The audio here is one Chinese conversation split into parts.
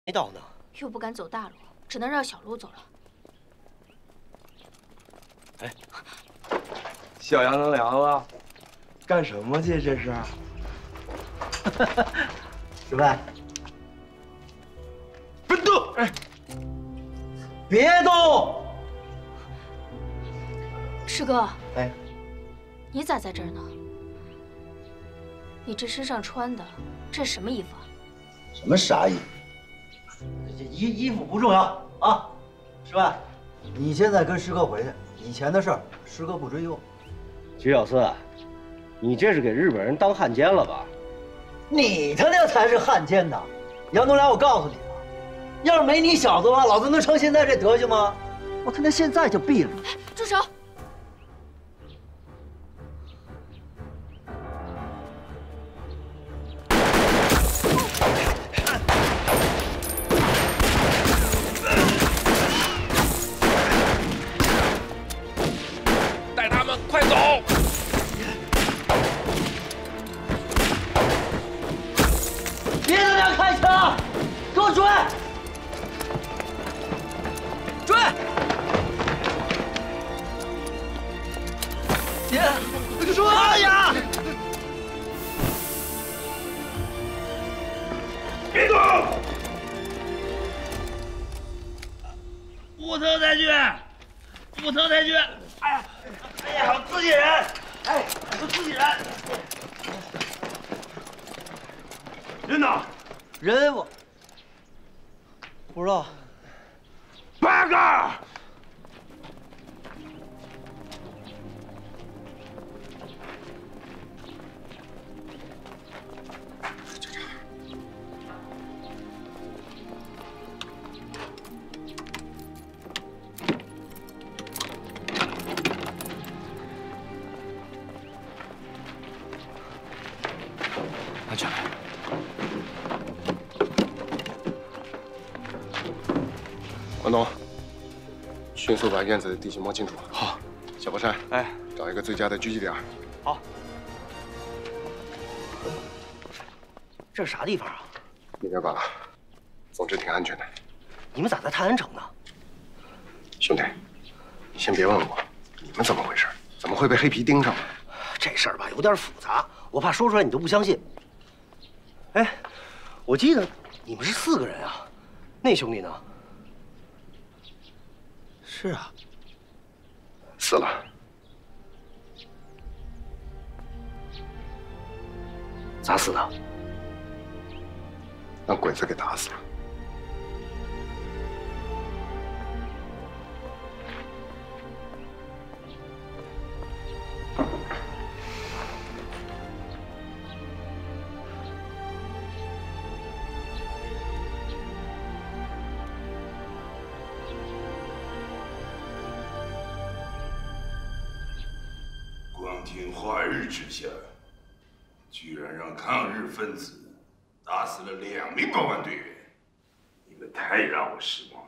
没到呢。 又不敢走大路，只能绕小路走了。 哎， 小杨能凉了，干什么去？这是？ 师范， 别动！哎， 别动！ 师哥， 哎， 你咋在这儿呢？你这身上穿的，这是什么衣服啊？ 什么傻衣服？这衣服不重要啊，师范，你现在跟师哥回去，以前的事儿师哥不追究。 徐小四，你这是给日本人当汉奸了吧？ 你他娘才是汉奸呢！杨东良，我告诉你啊，要是没你小子的话，老子能成现在这德行吗？我他娘现在就毙了你！ 住手！ 带他们快走！ 别他娘开枪！给我追！追！别！追呀！ 别动！ 不疼才去，不疼才去。哎呀，哎呀，自己人，哎，我自己人。 人呢？ 人我不知道。 八个！ 安全。 关东，迅速把院子的地形摸清楚。 好。 小波山， 哎， 找一个最佳的狙击点。 好。 这是啥地方啊？ 你别管了，总之挺安全的。 你们咋在泰安城呢？ 兄弟，你先别问我，你们怎么回事？怎么会被黑皮盯上了？ 这事儿吧有点复杂，我怕说出来你都不相信。哎，我记得你们是4个人啊，那兄弟呢？ 是啊， 死了。 咋死的？ 让鬼子给打死了。 光天化日之下，居然让抗日分子打死了2名保安队员，你们太让我失望了。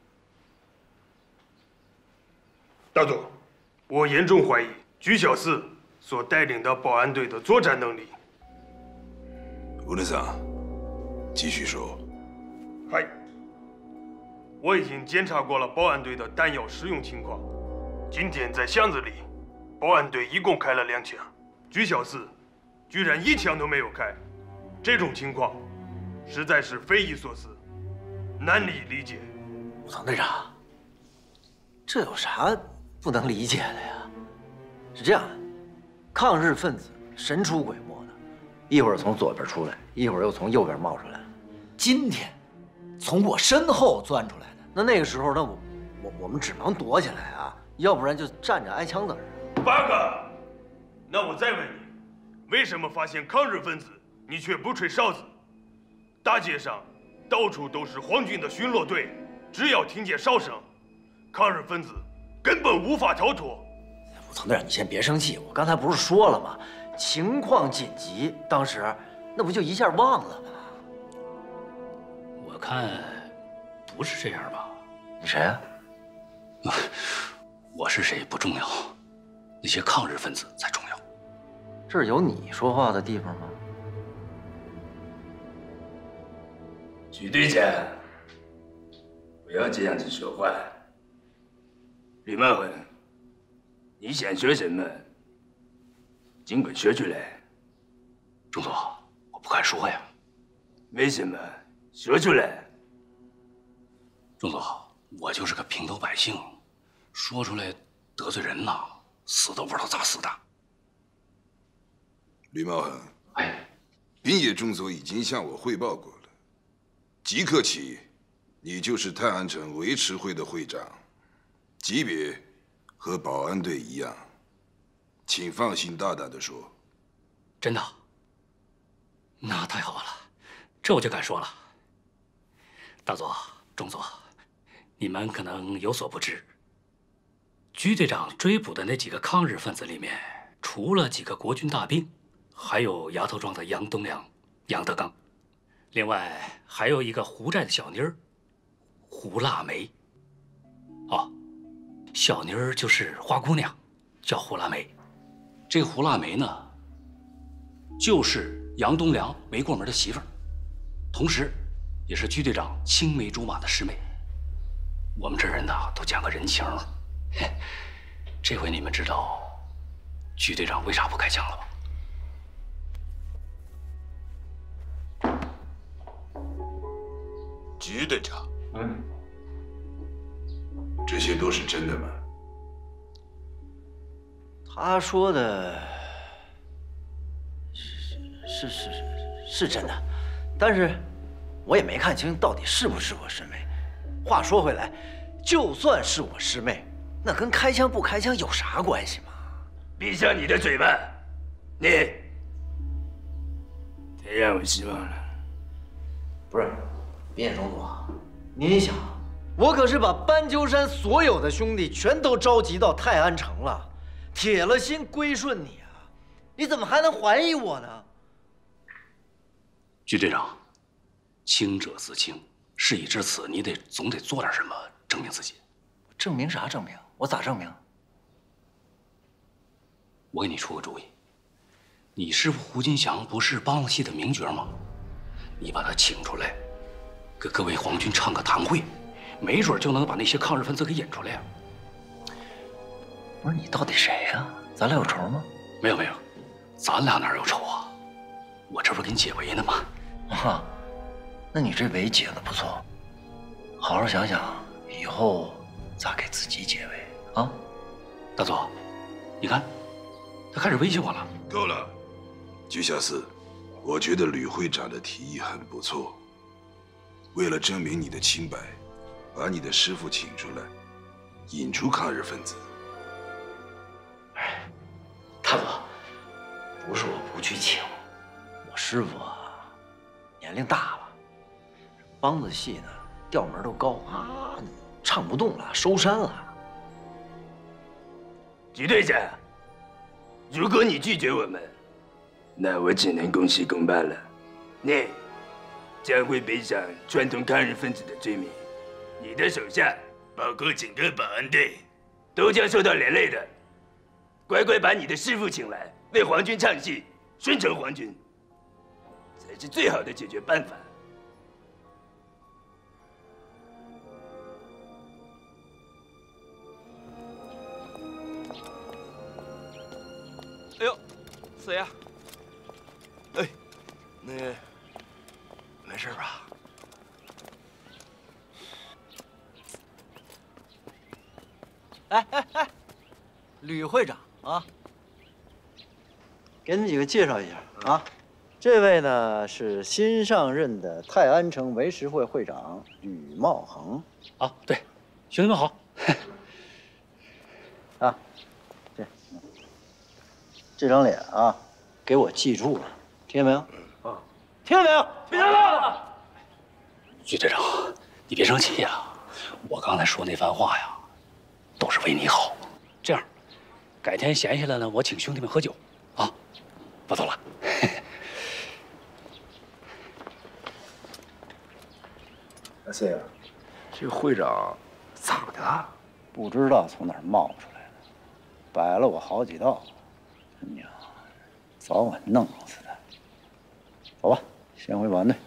大总，我严重怀疑居小四所带领的保安队的作战能力。 乌勒桑，继续说。 嗨，我已经检查过了保安队的弹药使用情况。今天在巷子里，保安队一共开了2枪，居小四居然1枪都没有开。这种情况实在是匪夷所思，难以理解。 唐队长，这有啥不能理解的呀？是这样的，抗日分子神出鬼没的，一会儿从左边出来，一会儿又从右边冒出来。今天从我身后钻出来的，那个时候，我们只能躲起来啊，要不然就站着挨枪子儿。 八哥，那我再问你，为什么发现抗日分子你却不吹哨子？大街上到处都是皇军的巡逻队，只要听见哨声，抗日分子根本无法逃脱。 唐队长，你先别生气，我刚才不是说了吗？情况紧急，当时那不就一下忘了吗？ 我看不是这样吧？ 你谁啊？ 我是谁不重要，那些抗日分子才重要。 这儿有你说话的地方吗？ 许队长， 不要这样子说话。吕茂恒，你想说什么？尽管说出来。 中佐，我不敢说呀。 为什么？说出来。 中佐，我就是个平头百姓，说出来得罪人呐，死都不知道咋死的。 吕茂恒， 哎， 滨野中佐已经向我汇报过了，即刻起，你就是泰安城维持会的会长。级别和保安队一样，请放心大胆地说。 真的？那太好了，这我就敢说了。大佐、中佐，你们可能有所不知，居队长追捕的那几个抗日分子里面，除了几个国军大兵，还有崖头庄的杨东良、杨德刚，另外还有一个胡寨的小妮儿胡腊梅。哦。小妮儿就是花姑娘，叫胡腊梅。这个胡腊梅呢，就是杨东良没过门的媳妇儿，同时，也是居队长青梅竹马的师妹。我们这人呐，都讲个人情。这回你们知道居队长为啥不开枪了吧？ 居队长，这些都是真的吗？ 他说的是真的，但是我也没看清到底是不是我师妹。话说回来，就算是我师妹，那跟开枪不开枪有啥关系吗？ 闭上你的嘴巴！你太让我失望了。 不是，滨野中佐，您想，我可是把斑鸠山所有的兄弟全都召集到泰安城了，铁了心归顺你啊！你怎么还能怀疑我呢？ 居队长，清者自清，事已至此，你总得做点什么证明自己。 证明啥证明？我咋证明？ 我给你出个主意，你师傅胡金祥不是梆子戏的名角吗？你把他请出来，给各位皇军唱个堂会，没准就能把那些抗日分子给引出来呀。 不是你到底谁呀？咱俩有仇吗？ 没有没有，咱俩哪有仇啊？我这不是给你解围呢吗？ 啊，那你这围解的不错，好好想想以后咋给自己解围啊！ 大佐，你看，他开始威胁我了。 够了，居下司，我觉得吕会长的提议很不错。为了证明你的清白，把你的师傅请出来，引出抗日分子。 大佐，不是我不去请，我师傅啊，年龄大了，梆子戏呢调门都高啊，唱不动了，收山了。 局队长，如果你拒绝我们，那我只能公事公办了。你将会背上串通抗日分子的罪名，你的手下，包括整个保安队，都将受到连累的。乖乖把你的师傅请来，为皇军唱戏，宣传皇军，才是最好的解决办法。 哎呦，四爷，哎，那没事吧？ 哎，吕会长啊，给你们几个介绍一下啊。这位呢是新上任的泰安城维持会会长吕茂恒。 啊，对，兄弟们好。 啊，这张脸啊，给我记住了，听见没有？啊，听见没有？听见了。 徐队长，你别生气呀，我刚才说那番话呀，都是为你好。这样，改天闲下来了，我请兄弟们喝酒，啊，我走了。 四爷，这会长咋的？ 不知道从哪儿冒出来的，摆了我好几道，他娘，早晚弄死他。走吧，先回保安队。